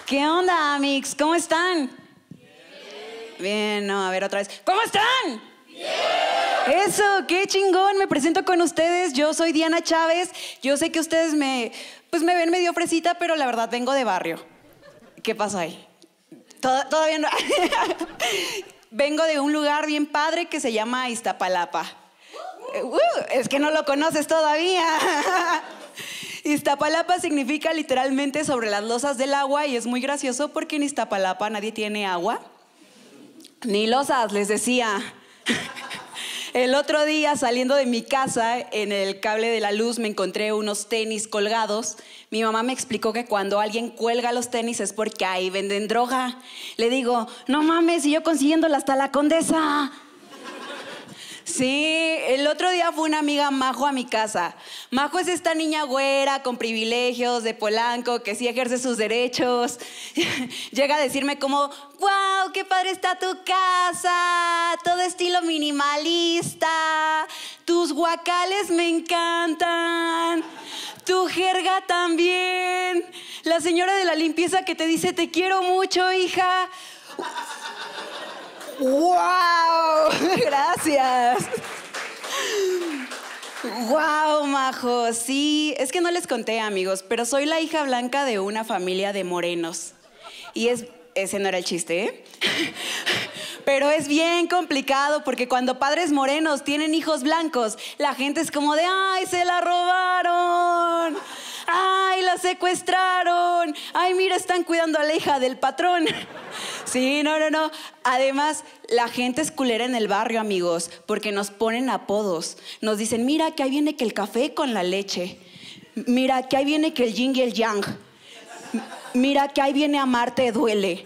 ¿Qué onda, amigos? ¿Cómo están? Bien, no, a ver otra vez. ¿Cómo están? Bien. Eso, qué chingón. Me presento con ustedes. Yo soy Diana Chávez. Yo sé que ustedes me ven medio fresita, pero la verdad vengo de barrio. ¿Qué pasa ahí? Todavía no. Vengo de un lugar bien padre que se llama Iztapalapa. Es que no lo conoces todavía. Iztapalapa significa literalmente sobre las losas del agua y es muy gracioso porque en Iztapalapa nadie tiene agua. Ni losas, les decía. El otro día saliendo de mi casa, en el cable de la luz me encontré unos tenis colgados. Mi mamá me explicó que cuando alguien cuelga los tenis es porque ahí venden droga. Le digo, no mames, y yo consiguiéndola hasta la Condesa. Sí, el otro día fue una amiga Majo a mi casa. Majo es esta niña güera con privilegios de Polanco que sí ejerce sus derechos. Llega a decirme como, wow, qué padre está tu casa, todo estilo minimalista, tus guacales me encantan, tu jerga también, la señora de la limpieza que te dice te quiero mucho, hija. ¡Wow! Gracias. ¡Wow, Majo! Sí, es que no les conté, amigos, pero soy la hija blanca de una familia de morenos. Y ese no era el chiste, ¿eh? Pero es bien complicado porque cuando padres morenos tienen hijos blancos, la gente es como de ¡ay, se la robaron! ¡Ay, la secuestraron! ¡Ay, mira, están cuidando a la hija del patrón! Sí, no. Además, la gente es culera en el barrio, amigos, porque nos ponen apodos. Nos dicen, mira, que ahí viene que el café con la leche. Mira, que ahí viene que el yin y el yang. Mira, que ahí viene amarte duele.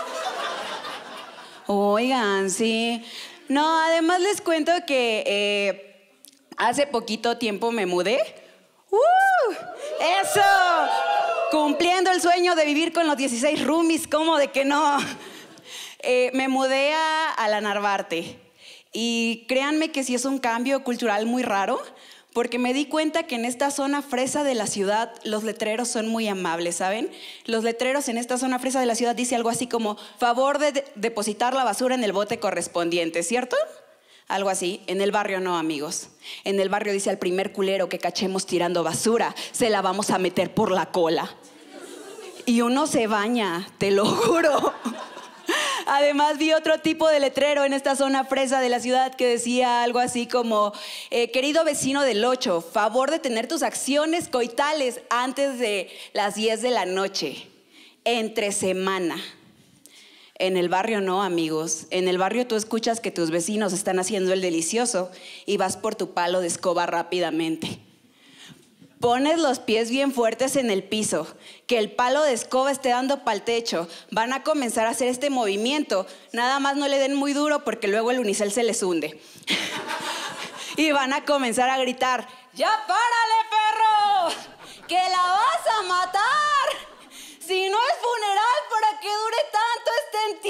Oigan, sí. No, además les cuento que hace poquito tiempo me mudé. ¡Eso! Cumpliendo el sueño de vivir con los 16 roomies, ¿cómo de que no? Me mudé a la Narvarte y créanme que sí es un cambio cultural muy raro porque me di cuenta que en esta zona fresa de la ciudad los letreros son muy amables, ¿saben? Los letreros en esta zona fresa de la ciudad dice algo así como favor de depositar la basura en el bote correspondiente, ¿cierto? Algo así. En el barrio no, amigos. En el barrio dice al primer culero que cachemos tirando basura, se la vamos a meter por la cola. Y uno se baña, te lo juro. Además vi otro tipo de letrero en esta zona fresa de la ciudad que decía algo así como querido vecino del 8, favor de tener tus acciones coitales antes de las 10 de la noche, entre semana. En el barrio no, amigos. En el barrio tú escuchas que tus vecinos están haciendo el delicioso y vas por tu palo de escoba rápidamente. Pones los pies bien fuertes en el piso, que el palo de escoba esté dando pa'l techo. Van a comenzar a hacer este movimiento. Nada más no le den muy duro porque luego el unicel se les hunde. Y van a comenzar a gritar, ¡ya párale, perro! ¡Que la vas a matar! Si no es funeral, ¿para qué dure tanto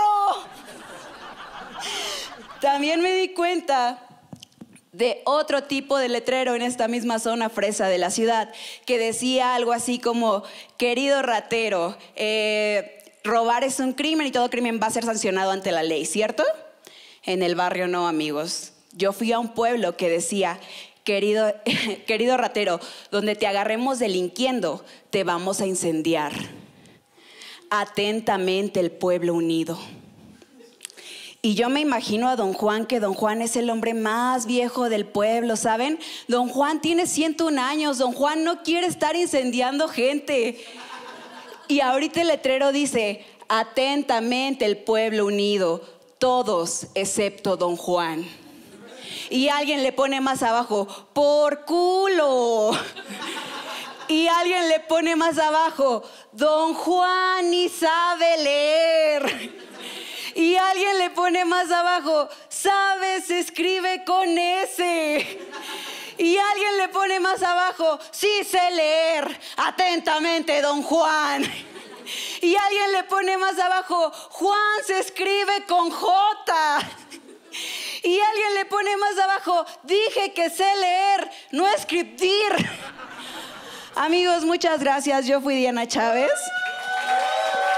este entierro? También me di cuenta de otro tipo de letrero en esta misma zona fresa de la ciudad que decía algo así como, querido ratero, robar es un crimen y todo crimen va a ser sancionado ante la ley, ¿cierto? En el barrio no, amigos. Yo fui a un pueblo que decía, querido ratero, donde te agarremos delinquiendo, te vamos a incendiar. Atentamente el pueblo unido. Y yo me imagino a don Juan, que don Juan es el hombre más viejo del pueblo, ¿saben? Don Juan tiene 101 años, don Juan no quiere estar incendiando gente. Y ahorita el letrero dice, atentamente el pueblo unido, todos excepto don Juan. Y alguien le pone más abajo, por culo. Y alguien le pone más abajo, don Juan ni sabe leer. Y alguien le pone más abajo, ¿sabes? Se escribe con S. Y alguien le pone más abajo, sí sé leer, atentamente, don Juan. Y alguien le pone más abajo, Juan se escribe con J. Y alguien le pone más abajo, dije que sé leer, no escribir. Amigos, muchas gracias. Yo fui Diana Chávez.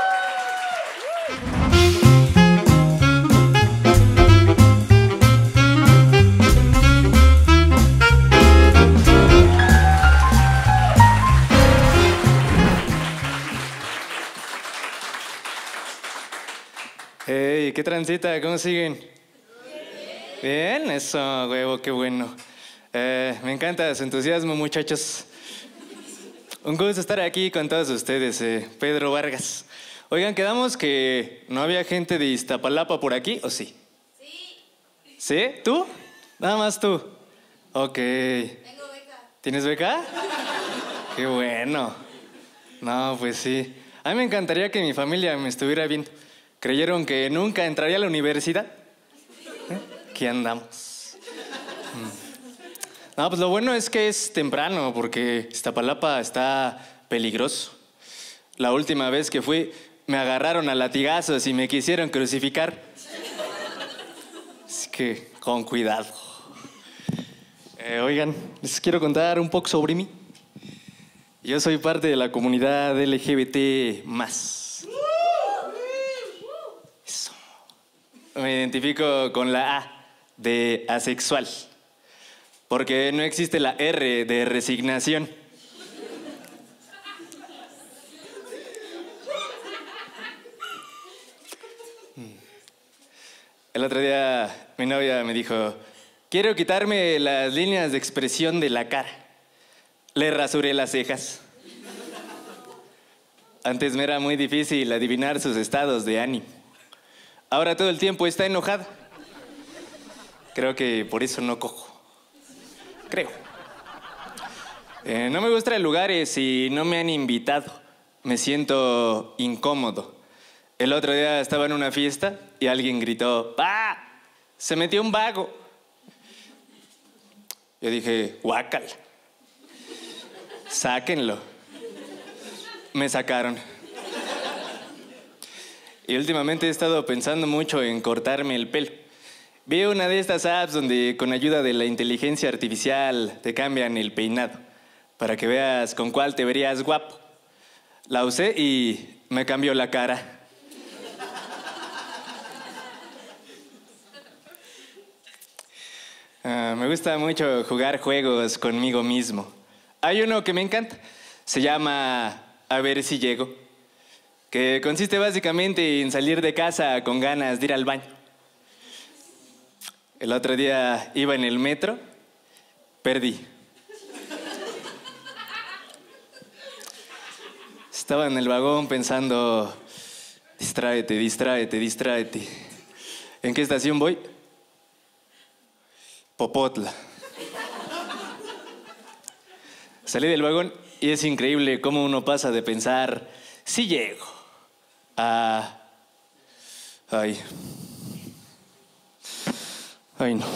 ¿Qué transita? ¿Cómo siguen? Bien, eso, huevo, qué bueno. Me encanta su entusiasmo, muchachos. Un gusto estar aquí con todos ustedes, Pedro Vargas. Oigan, quedamos que no había gente de Iztapalapa por aquí, ¿o sí? Sí. ¿Sí? ¿Tú? Nada más tú. Ok. Tengo beca. ¿Tienes beca? Qué bueno. No, pues sí. A mí me encantaría que mi familia me estuviera viendo. ¿Creyeron que nunca entraría a la universidad? Aquí andamos. No, pues lo bueno es que es temprano, porque Iztapalapa está peligroso. La última vez que fui, me agarraron a latigazos y me quisieron crucificar. Así que, con cuidado. Oigan, les quiero contar un poco sobre mí. Yo soy parte de la comunidad LGBT+. Eso. Me identifico con la A de asexual, porque no existe la R de resignación. El otro día mi novia me dijo, quiero quitarme las líneas de expresión de la cara. Le rasuré las cejas. Antes me era muy difícil adivinar sus estados de ánimo. Ahora todo el tiempo está enojada. Creo que por eso no cojo. Creo. No me gustan lugares y no me han invitado. Me siento incómodo. El otro día estaba en una fiesta y alguien gritó, ¡ah! Se metió un vago. Yo dije, guácala. Sáquenlo. Me sacaron. Y últimamente he estado pensando mucho en cortarme el pelo. Vi una de estas apps donde con ayuda de la inteligencia artificial te cambian el peinado para que veas con cuál te verías guapo. La usé y me cambió la cara. Me gusta mucho jugar juegos conmigo mismo. Hay uno que me encanta. Se llama A ver si llego. Que consiste básicamente en salir de casa con ganas de ir al baño. El otro día iba en el metro, perdí. Estaba en el vagón pensando, distráete, distráete, distráete. ¿En qué estación voy? Popotla. Salí del vagón y es increíble cómo uno pasa de pensar, sí llego, a... Ay, no.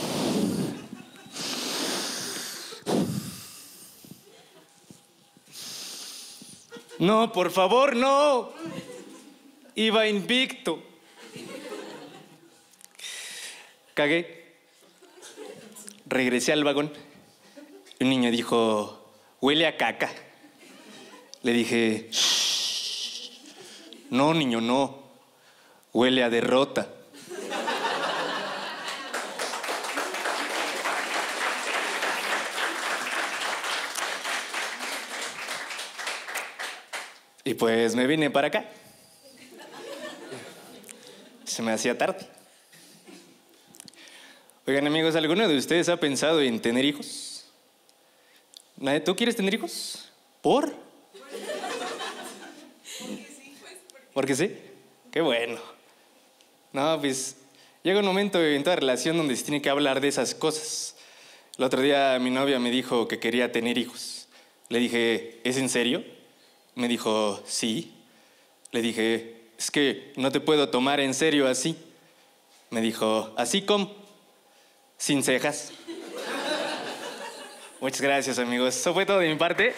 No, por favor, no. Iba invicto. Cagué. Regresé al vagón. Un niño dijo, huele a caca. Le dije, shh. No, niño, no. Huele a derrota. Y pues me vine para acá. Se me hacía tarde. Oigan, amigos, ¿alguno de ustedes ha pensado en tener hijos? ¿Tú quieres tener hijos? ¿Por? ¿Porque sí? Qué bueno. No, pues llega un momento en toda relación donde se tiene que hablar de esas cosas. El otro día mi novia me dijo que quería tener hijos. Le dije, ¿es en serio? Me dijo, sí. Le dije, es que no te puedo tomar en serio así. Me dijo, ¿así cómo? Sin cejas. Muchas gracias, amigos. Eso fue todo de mi parte.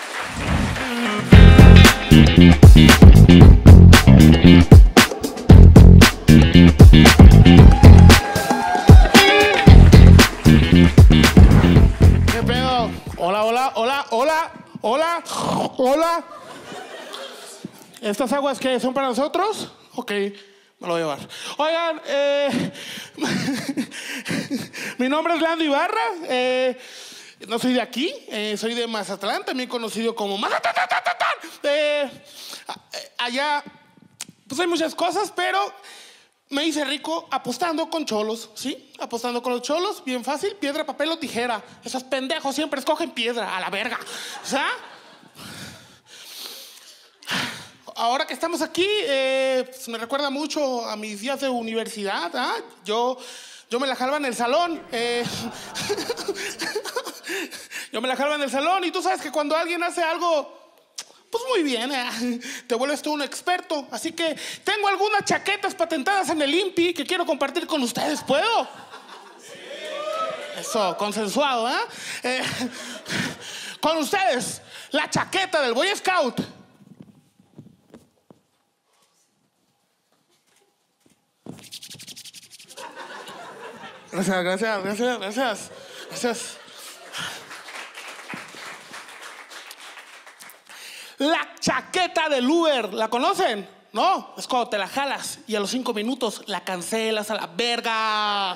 ¿Qué pedo? Hola, hola, hola, hola, hola, hola. ¿Estas aguas qué son para nosotros? Ok, me lo voy a llevar. Oigan, mi nombre es Lando Ibarra. No soy de aquí, soy de Mazatlán, también conocido como Mazatlán. Allá, pues hay muchas cosas, pero Me hice rico apostando con cholos, ¿sí? Apostando con los cholos, bien fácil, piedra, papel o tijera. Esos pendejos siempre escogen piedra, a la verga. O sea, ahora que estamos aquí, pues me recuerda mucho a mis días de universidad, ¿ah? Yo me la jalaba en el salón. Yo me la jalaba en el salón y tú sabes que cuando alguien hace algo, pues muy bien, te vuelves tú un experto. Así que tengo algunas chaquetas patentadas en el INPI que quiero compartir con ustedes. ¿Puedo? Sí. Eso, consensuado, ¿eh? Con ustedes, la chaqueta del Boy Scout. Gracias. La chaqueta del Uber, ¿la conocen? No, es cuando te la jalas y a los 5 minutos la cancelas a la verga.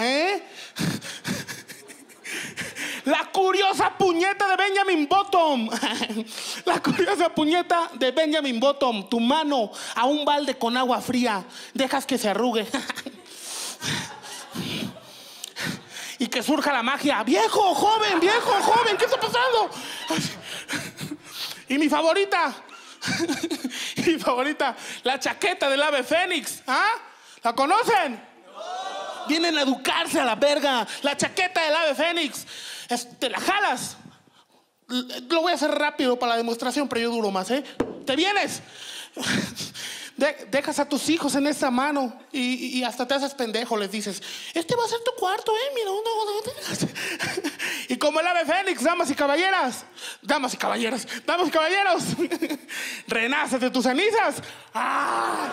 La curiosa puñeta de Benjamin Button. La curiosa puñeta de Benjamin Button. Tu mano a un balde con agua fría, dejas que se arrugue y que surja la magia. Viejo, joven, ¿qué está pasando? Y mi favorita, la chaqueta del ave fénix. ¿Ah? ¿La conocen? No. Vienen a educarse a la verga. La chaqueta del ave fénix. Te la jalas. Lo voy a hacer rápido para la demostración, pero yo duro más, ¿eh? Te vienes. Dejas a tus hijos en esa mano y hasta te haces pendejo, les dices, este va a ser tu cuarto, mira. Y como el ave fénix, damas y caballeros, renaces de tus cenizas. ¡Ah!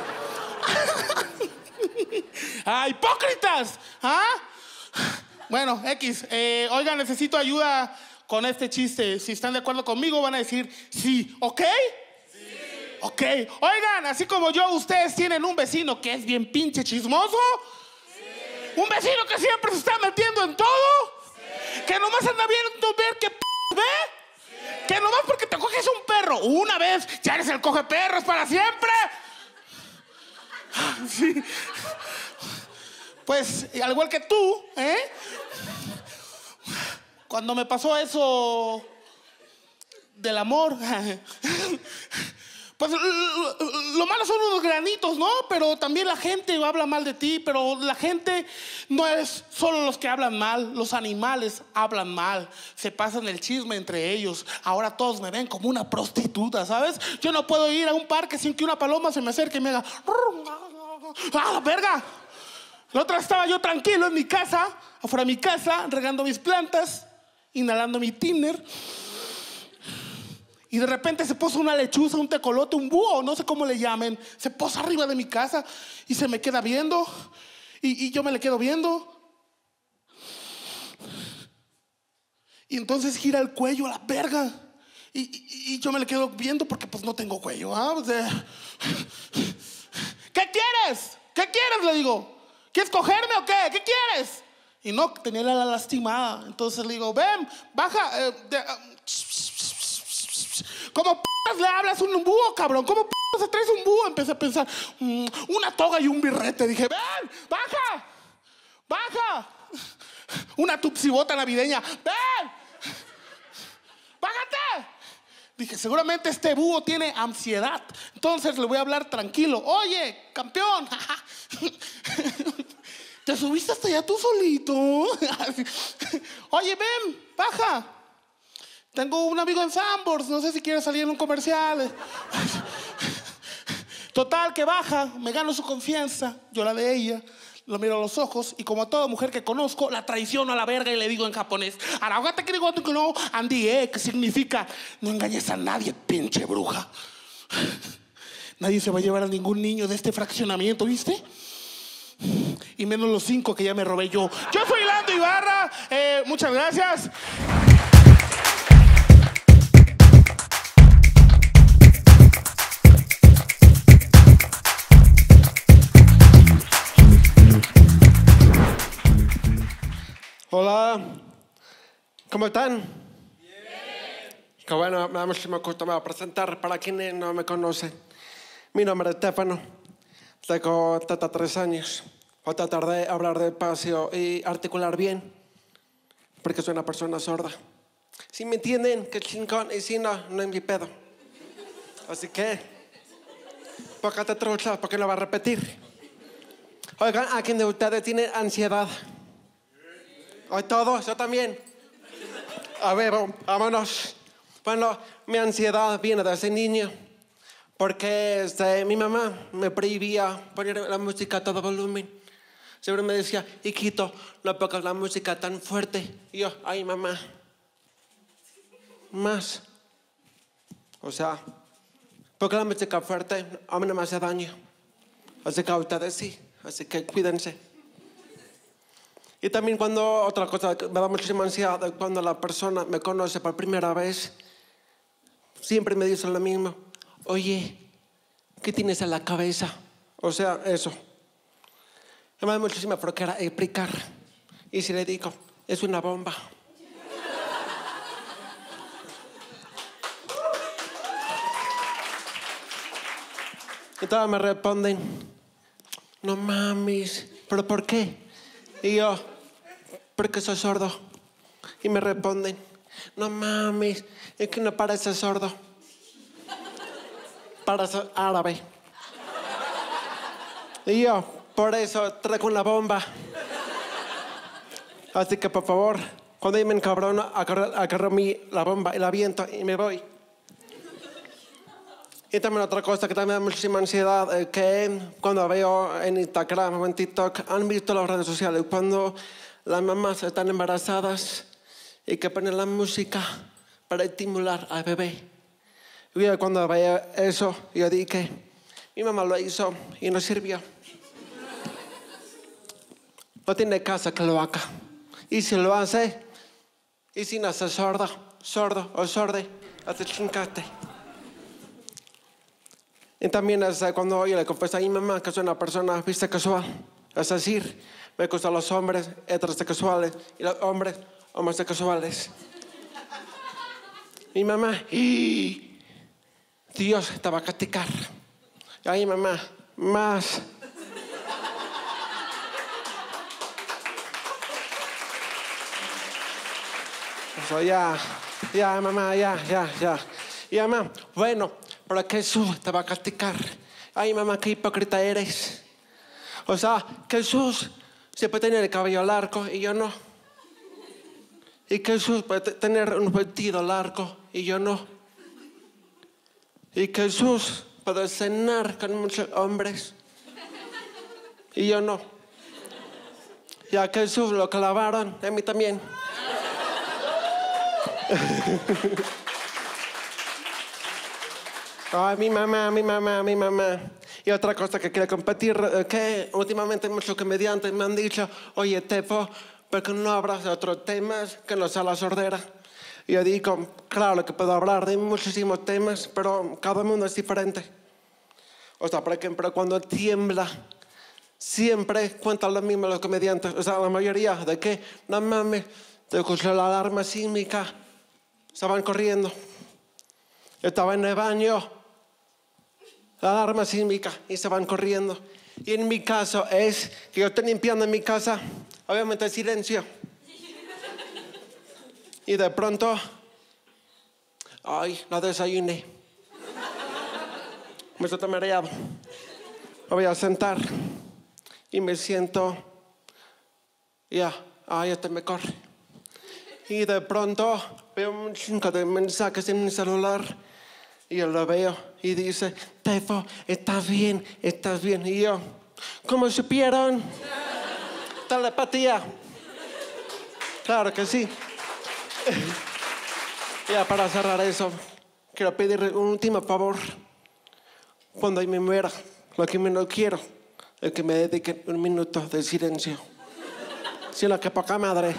¡Hipócritas! ¿Ah? Bueno, oiga, necesito ayuda con este chiste. Si están de acuerdo conmigo, van a decir sí, ¿ok? Ok, oigan, así como yo, ustedes tienen un vecino que es bien pinche chismoso. Sí. Un vecino que siempre se está metiendo en todo. Sí. Que nomás anda viendo ver qué ve. Sí. Que nomás porque te coges un perro una vez, ya eres el coge perros para siempre. Sí. Pues, al igual que tú, cuando me pasó eso del amor, pues lo malo son unos granitos, ¿no? Pero también la gente habla mal de ti. Pero la gente no es solo los que hablan mal. Los animales hablan mal. Se pasan el chisme entre ellos. Ahora todos me ven como una prostituta, ¿sabes? Yo no puedo ir a un parque sin que una paloma se me acerque y me haga ¡ah, la verga! La otra estaba yo tranquilo en mi casa, afuera de mi casa, regando mis plantas, inhalando mi tiner. Y de repente se puso una lechuza, un tecolote, un búho, no sé cómo le llamen. Se posa arriba de mi casa y se me queda viendo. Y yo me le quedo viendo. Y entonces gira el cuello a la verga. Y yo me le quedo viendo porque pues no tengo cuello. ¿Qué quieres? ¿Qué quieres? Le digo. ¿Quieres cogerme o qué? ¿Qué quieres? Y no, tenía la lastimada. Entonces le digo, ven, baja. ¿Cómo le hablas a un búho, cabrón? ¿Cómo se traes un búho? Empecé a pensar, una toga y un birrete. Dije, ven, baja. Una tupsibota navideña. Ven, bájate. Dije, seguramente este búho tiene ansiedad. Entonces le voy a hablar tranquilo. Oye, campeón, ¿te subiste hasta allá tú solito? Oye, ven, baja. Tengo un amigo en Sanborns, no sé si quiere salir en un comercial. Total, que baja, me gano su confianza, yo la de ella, lo miro a los ojos y como a toda mujer que conozco, la traiciono a la verga y le digo en japonés, aragate que digo que no, andie, que significa, no engañes a nadie, pinche bruja. Nadie se va a llevar a ningún niño de este fraccionamiento, ¿viste? Y menos los 5 que ya me robé yo. Yo soy Lando Ibarra, muchas gracias. Hola, ¿cómo están? Bien. Qué bueno, me voy a presentar para quienes no me conocen. Mi nombre es Estefano, Tengo 3 años. Voy a tratar de hablar despacio y articular bien, porque soy una persona sorda. Si me entienden, qué chingón, y si no, no es mi pedo. Así que, pócate trucha, porque lo va a repetir. Oigan, ¿a quién de ustedes tiene ansiedad? ¿Hoy todos? ¿Yo también? A ver, vámonos. Bueno, mi ansiedad viene desde niño, porque mi mamá me prohibía poner la música a todo volumen. Siempre me decía, hijito, no pongas la música tan fuerte. Y yo, ay, mamá, más. O sea, porque la música fuerte a mí no me hace daño. Así que a ustedes sí, así que cuídense. Y también otra cosa que me da muchísima ansiedad, cuando la persona me conoce por primera vez, siempre me dice lo mismo. Oye, ¿qué tienes en la cabeza? O sea, eso. Me da muchísima flojera explicar. Y si le digo, es una bomba. Y todas me responden, no mames, ¿pero por qué? Y yo, porque soy sordo. Y me responden, no mames, es que no parece sordo. Parece árabe. Y yo, por eso traigo una bomba. Así que por favor, cuando yo me encabrono, agarro la bomba y la aviento y me voy. Y también otra cosa que también me da muchísima ansiedad, que cuando veo en Instagram o en TikTok, han visto las redes sociales, cuando las mamás están embarazadas y que ponen la música para estimular al bebé. Y yo cuando veo eso, yo dije, mi mamá lo hizo y no sirvió. No tiene caso que lo haga. Y si lo hace, y si nace sordo o sorde, hace chingaste. Y también es cuando yo le confieso a mi mamá que soy una persona bisexual. Es decir, me gustan los hombres heterosexuales y los hombres homosexuales. Mi mamá, Dios te va a castigar. Ay, mamá, más. Eso ya, mamá, ya. Y mamá, bueno, pero Jesús te va a castigar. Ay, mamá, qué hipócrita eres. O sea, Jesús se puede tener el cabello largo y yo no. Y Jesús puede tener un vestido largo y yo no. Y Jesús puede cenar con muchos hombres y yo no. Y a Jesús lo clavaron, a mí también. Ay, mi mamá. Y otra cosa que quiero compartir, que últimamente muchos comediantes me han dicho, oye, Tefo, ¿por qué no hablas de otros temas que no sea la sordera? Y yo digo, claro que puedo hablar de muchísimos temas, pero cada uno es diferente. O sea, por ejemplo, cuando tiembla, siempre cuentan lo mismo los comediantes. O sea, la mayoría de que, no mames, te escuché la alarma sísmica, estaban corriendo. Estaba en el baño, la alarma sísmica, y se van corriendo. Y en mi caso es que yo estoy limpiando en mi casa, obviamente hay silencio. Y de pronto, ay, no desayuné. Me siento mareado. Me voy a sentar y me siento, este me corre. Y de pronto veo un chingo de mensajes en mi celular. Y yo lo veo y dice, Tefo, estás bien. Y yo, ¿cómo supieron? Telepatía. Claro que sí. Ya para cerrar eso, quiero pedirle un último favor. Cuando me muera, lo que menos quiero es que me dediquen un minuto de silencio. Sino que poca madre.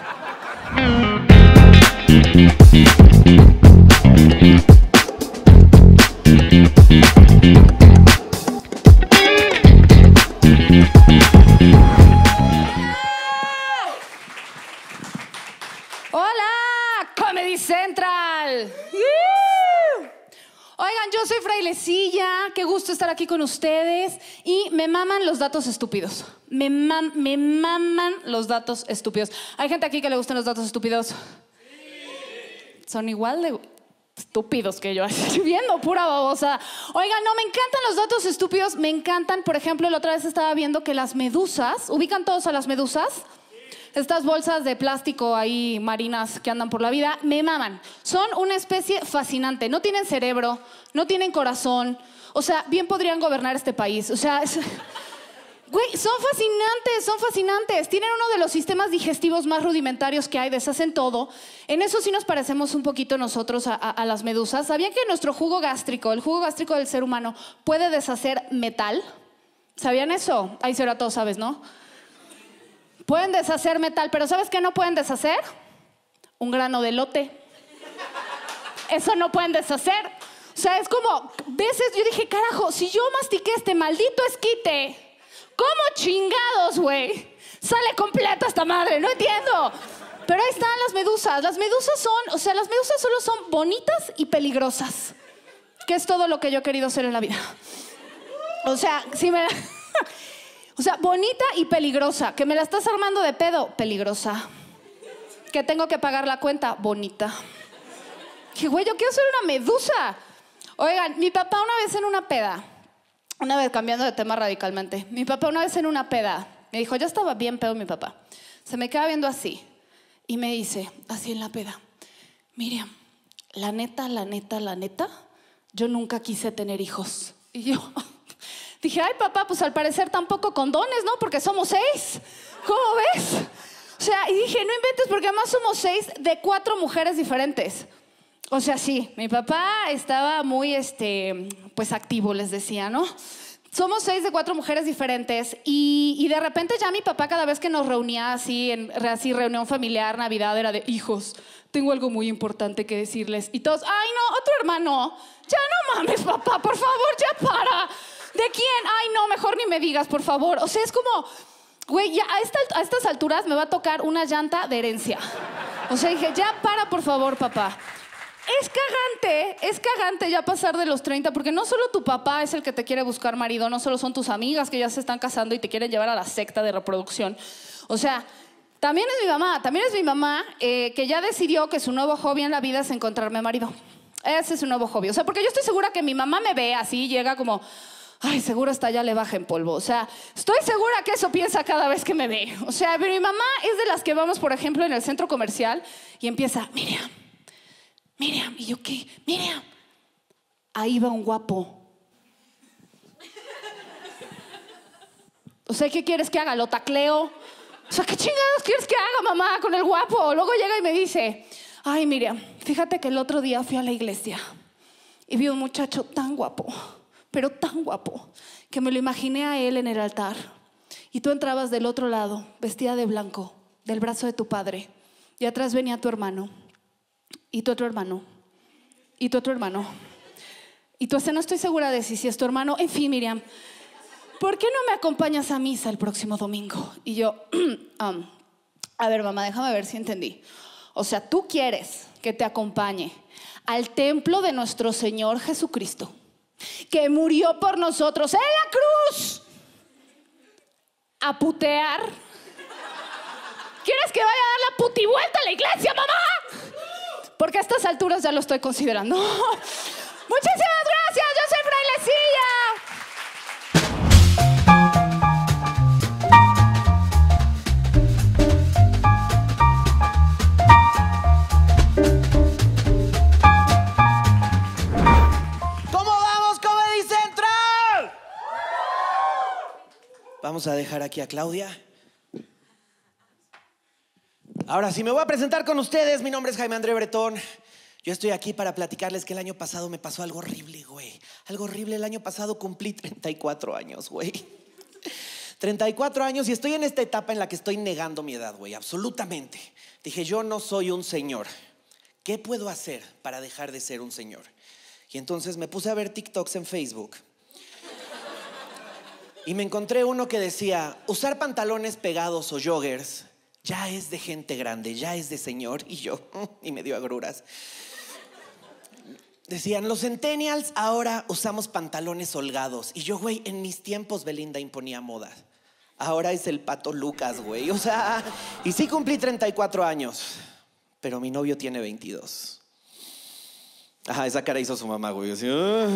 Hola, Comedy Central. Oigan, yo soy Frailecilla, qué gusto estar aquí con ustedes. Y me maman los datos estúpidos. Me maman los datos estúpidos. ¿Hay gente aquí que le gustan los datos estúpidos? Sí. Son igual de estúpidos que yo, estoy viendo pura babosa. Oigan, no, me encantan los datos estúpidos. Me encantan, por ejemplo, la otra vez estaba viendo que las medusas, ¿ubican todos a las medusas? Estas bolsas de plástico ahí marinas que andan por la vida, me maman. Son una especie fascinante. No tienen cerebro, no tienen corazón. O sea, bien podrían gobernar este país. O sea, güey, son fascinantes, son fascinantes. Tienen uno de los sistemas digestivos más rudimentarios que hay, deshacen todo. En eso sí nos parecemos un poquito nosotros a las medusas. ¿Sabían que nuestro jugo gástrico, el jugo gástrico del ser humano, puede deshacer metal? ¿Sabían eso? Ahí será todo, ¿sabes, no? Pueden deshacer metal, pero ¿sabes qué no pueden deshacer? Un grano de elote. Eso no pueden deshacer. O sea, es como, veces yo dije, carajo, si yo mastiqué este maldito esquite, ¿cómo chingados, güey? Sale completa esta madre, no entiendo. Pero ahí están las medusas. Las medusas son, o sea, las medusas solo son bonitas y peligrosas. Que es todo lo que yo he querido ser en la vida. O sea, si me... O sea, bonita y peligrosa. Que me la estás armando de pedo, peligrosa. Que tengo que pagar la cuenta, bonita. Que güey, yo quiero ser una medusa. Oigan, mi papá una vez en una peda, una vez cambiando de tema radicalmente, mi papá una vez en una peda, me dijo, ya estaba bien pedo mi papá. Se me queda viendo así y me dice, así en la peda, Miriam, la neta, yo nunca quise tener hijos. Y yo... Dije, ay, papá, pues al parecer tampoco condones, ¿no? Porque somos 6. ¿Cómo ves? O sea, y dije, no inventes, porque además somos 6 de 4 mujeres diferentes. O sea, sí, mi papá estaba muy, pues activo, les decía, ¿no? Somos 6 de 4 mujeres diferentes y de repente ya mi papá cada vez que nos reunía así, así reunión familiar, Navidad, era de, hijos, tengo algo muy importante que decirles. Y todos, ay, no, otro hermano. Ya no mames, papá, por favor, ya para. ¿De quién? Ay, no, mejor ni me digas, por favor. O sea, es como, güey, ya a estas alturas me va a tocar una llanta de herencia. O sea, dije, ya para, por favor, papá. Es cagante ya pasar de los 30, porque no solo tu papá es el que te quiere buscar marido, no solo son tus amigas que ya se están casando y te quieren llevar a la secta de reproducción. O sea, también es mi mamá que ya decidió que su nuevo hobby en la vida es encontrarme marido. Ese es su nuevo hobby. O sea, porque yo estoy segura que mi mamá me ve así, llega como... Ay, seguro hasta allá le baja en polvo. O sea, estoy segura que eso piensa cada vez que me ve. O sea, pero mi mamá es de las que vamos, por ejemplo, en el centro comercial y empieza, Miriam. ¿Y yo qué? Miriam, ahí va un guapo. O sea, ¿qué quieres que haga? ¿Lo tacleo? O sea, ¿qué chingados quieres que haga, mamá, con el guapo? Luego llega y me dice, ay, Miriam, fíjate que el otro día fui a la iglesia y vi un muchacho tan guapo, pero tan guapo, que me lo imaginé a él en el altar. Y tú entrabas del otro lado, vestida de blanco, del brazo de tu padre. Y atrás venía tu hermano, y tu otro hermano, y tu otro hermano. Y tú no estoy segura de si es tu hermano. En fin, Miriam, ¿por qué no me acompañas a misa el próximo domingo? Y yo, a ver, mamá, déjame ver si entendí. O sea, tú quieres que te acompañe al templo de nuestro Señor Jesucristo, que murió por nosotros en la cruz, a putear. ¿Quieres que vaya a dar la putivuelta a la iglesia, mamá? Porque a estas alturas ya lo estoy considerando. Muchísimas gracias, yo soy Frailecilla. Vamos a dejar aquí a Claudia. Ahora sí, me voy a presentar con ustedes. Mi nombre es Jaime André Bretón. Yo estoy aquí para platicarles que el año pasado me pasó algo horrible, güey. Algo horrible. El año pasado cumplí 34 años, güey. 34 años y estoy en esta etapa en la que estoy negando mi edad, güey. Absolutamente. Dije, yo no soy un señor. ¿Qué puedo hacer para dejar de ser un señor? Y entonces me puse a ver TikToks en Facebook. Y me encontré uno que decía, usar pantalones pegados o joggers ya es de gente grande, ya es de señor. Y yo, y me dio agruras. Decían, los centennials ahora usamos pantalones holgados. Y yo, güey, en mis tiempos Belinda imponía moda. Ahora es el Pato Lucas, güey. O sea, y sí cumplí 34 años, pero mi novio tiene 22. Ajá, esa cara hizo su mamá, güey. Así,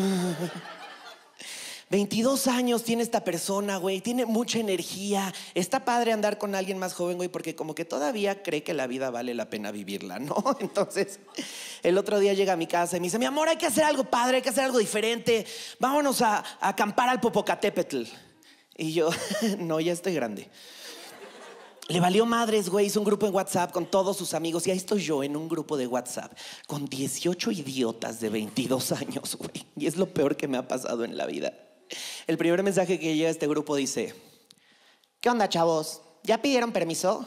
22 años tiene esta persona, güey. Tiene mucha energía. Está padre andar con alguien más joven, güey, porque como que todavía cree que la vida vale la pena vivirla, ¿no? Entonces, el otro día llega a mi casa y me dice, mi amor, hay que hacer algo padre, hay que hacer algo diferente. Vámonos a acampar al Popocatépetl. Y yo, no, ya estoy grande. Le valió madres, güey, hizo un grupo en WhatsApp con todos sus amigos. Y ahí estoy yo en un grupo de WhatsApp con 18 idiotas de 22 años, güey. Y es lo peor que me ha pasado en la vida. El primer mensaje que llega a este grupo dice, ¿qué onda, chavos? ¿Ya pidieron permiso?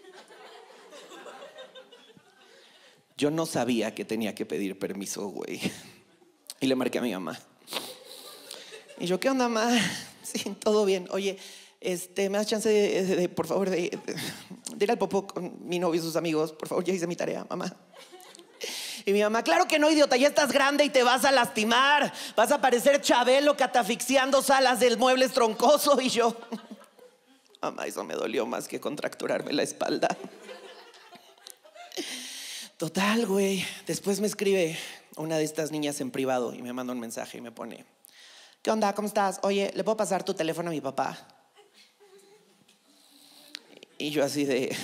Yo no sabía que tenía que pedir permiso, güey. Y le marqué a mi mamá. Y yo, ¿qué onda, mamá? Sí, todo bien. Oye, ¿me das chance de por favor, de ir al popo con mi novio y sus amigos? Por favor, ya hice mi tarea, mamá. Y mi mamá, claro que no, idiota, ya estás grande y te vas a lastimar. Vas a parecer Chabelo catafixiando salas del mueble troncoso. Y yo, mamá, eso me dolió más que contracturarme la espalda. Total, güey. Después me escribe una de estas niñas en privado y me manda un mensaje y me pone, ¿qué onda? ¿Cómo estás? Oye, ¿le puedo pasar tu teléfono a mi papá? Y yo así de...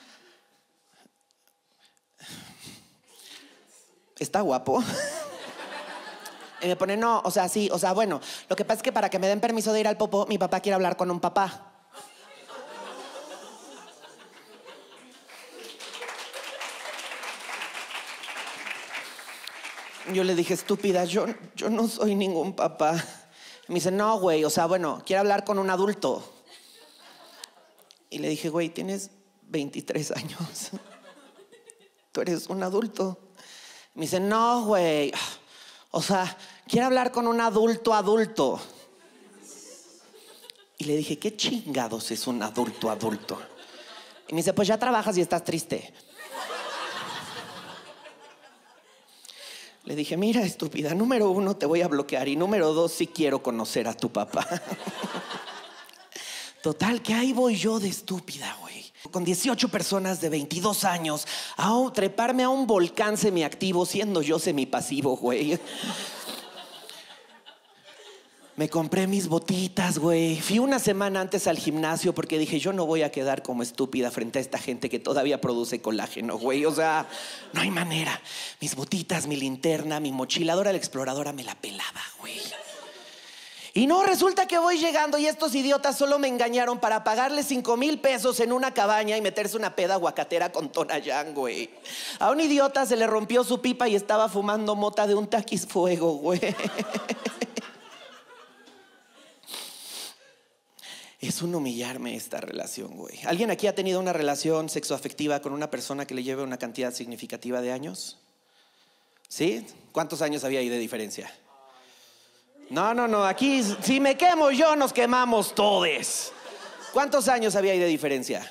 ¿Está guapo? Y me pone, no, o sea, sí, o sea, bueno, lo que pasa es que para que me den permiso de ir al popo, mi papá quiere hablar con un papá. Yo le dije, estúpida, yo no soy ningún papá. Me dice, no, güey, o sea, bueno, quiere hablar con un adulto. Y le dije, güey, tienes 23 años. Tú eres un adulto. Me dice, no, güey. O sea, quiere hablar con un adulto. Y le dije, ¿qué chingados es un adulto? Y me dice, pues ya trabajas y estás triste. Le dije, mira, estúpida, número 1, te voy a bloquear. Y número 2, sí quiero conocer a tu papá. Total, que ahí voy yo de estúpida, güey. Con 18 personas de 22 años, a treparme a un volcán semiactivo, siendo yo semipasivo, güey. Me compré mis botitas, güey. Fui una semana antes al gimnasio porque dije, yo no voy a quedar como estúpida frente a esta gente que todavía produce colágeno, güey. O sea, no hay manera. Mis botitas, mi linterna, mi mochiladora, la exploradora me la pelaba, güey. Y no, resulta que voy llegando y estos idiotas solo me engañaron para pagarle 5,000 pesos en una cabaña y meterse una peda aguacatera con Tonayán, güey. A un idiota se le rompió su pipa y estaba fumando mota de un taquis fuego, güey. Es un humillarme esta relación, güey. ¿Alguien aquí ha tenido una relación sexoafectiva con una persona que le lleve una cantidad significativa de años? ¿Sí? ¿Cuántos años había ahí de diferencia? No, aquí si me quemo yo, nos quemamos todos. ¿Cuántos años había ahí de diferencia?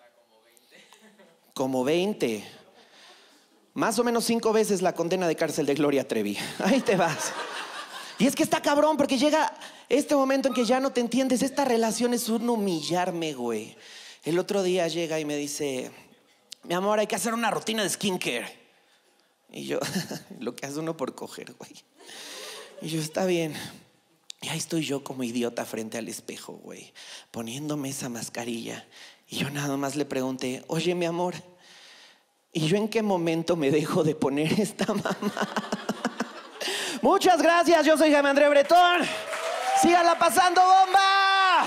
Como 20. Más o menos 5 veces la condena de cárcel de Gloria Trevi. Ahí te vas. Y es que está cabrón porque llega este momento en que ya no te entiendes. Esta relación es un humillarme, güey. El otro día llega y me dice, mi amor, hay que hacer una rutina de skincare. Y yo, lo que hace uno por coger, güey. Y yo, está bien. Y ahí estoy yo como idiota frente al espejo, güey, poniéndome esa mascarilla. Y yo nada más le pregunté, oye, mi amor, ¿y yo en qué momento me dejo de poner esta mamá? Muchas gracias, yo soy Jaime André Bretón. Síganla pasando bomba.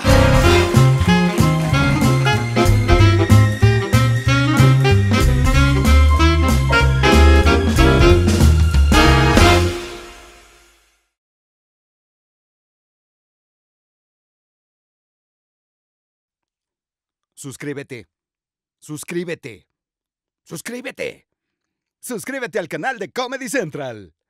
Suscríbete. Suscríbete. Suscríbete. Suscríbete al canal de Comedy Central.